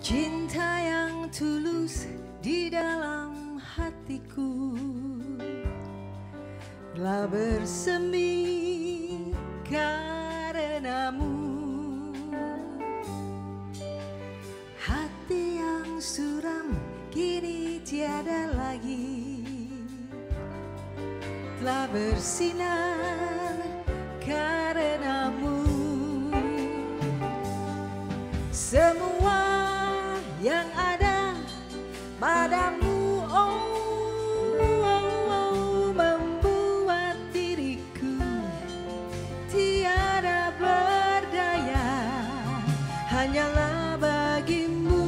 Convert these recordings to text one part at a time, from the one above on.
Cinta yang tulus di dalam hatiku telah bersemi karenamu. Hati yang suram kini tiada lagi, telah bersinar karenamu. Semua yang ada padamu, membuat diriku tiada berdaya. Hanyalah bagimu,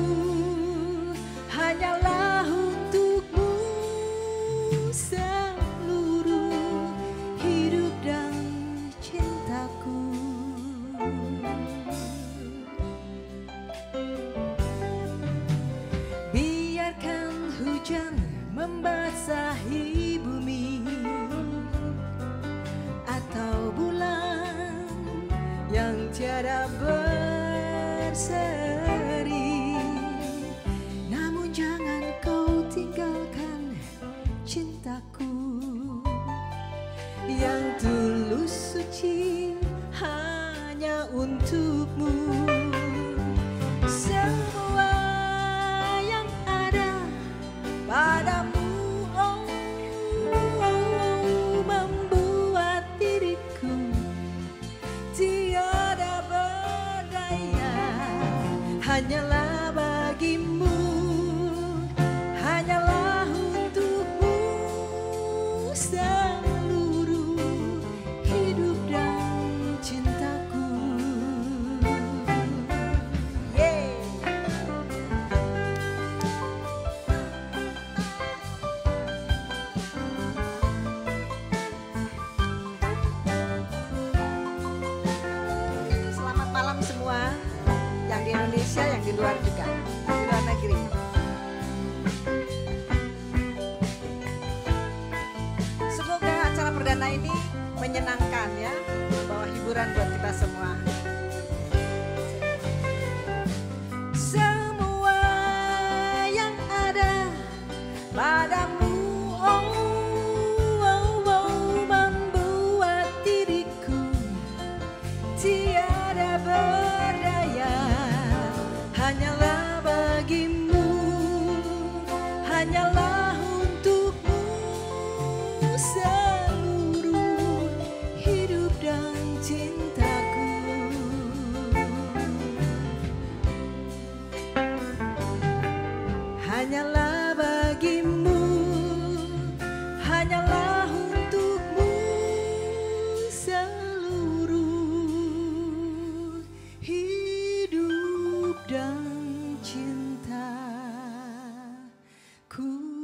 hanyalah untukmu seluruh hidup dan cintaku. Biarkan hujan membasahi bumi atau bulan yang tiada berseri, namun jangan kau tinggalkan cintaku yang tulus suci hanya untukmu. Semua yang ada padamu, membuat diriku tiada berdaya. Hanyalah bagimu, hanyalah untukmu seluruh hidup dan cintaku. Selamat malam semua, yang di Indonesia, yang di luar juga, di luar negeri. Semoga acara perdana ini menyenangkan ya, membawa hiburan buat kita semua. Semua yang ada padamu, membuat diriku tiada berdaya. Hanyalah bagimu, hanyalah untukmu seluruh hidup dan cintaku. Hanyalah bagimu, hanyalah untukmu seluruh hidup dan cintaku.